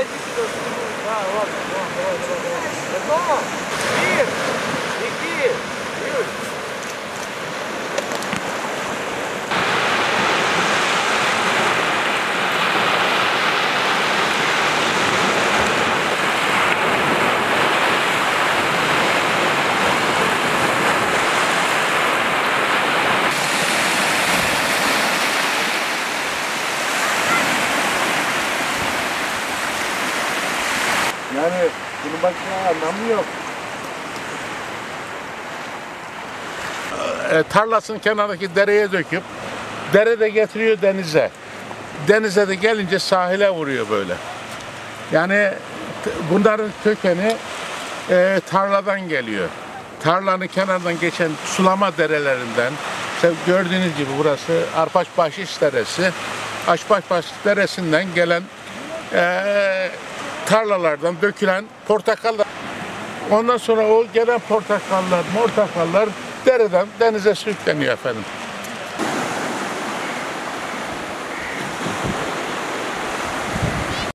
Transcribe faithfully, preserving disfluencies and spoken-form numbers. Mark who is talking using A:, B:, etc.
A: Bir, iki, üç.
B: Yani bunun başka anlamı yok.
C: E, tarlasının kenarındaki dereye döküp derede getiriyor denize. Denize de gelince sahile vuruyor böyle. Yani t- bunların kökeni e, tarladan geliyor. Tarlanın kenarından geçen sulama derelerinden, işte gördüğünüz gibi burası Arpaç Bahşiş Deresi. Arpaç Bahşiş Deresi'nden gelen e, tarlalardan dökülen portakallar. Ondan sonra o gelen portakallar, portakallar dereden denize sürükleniyor efendim.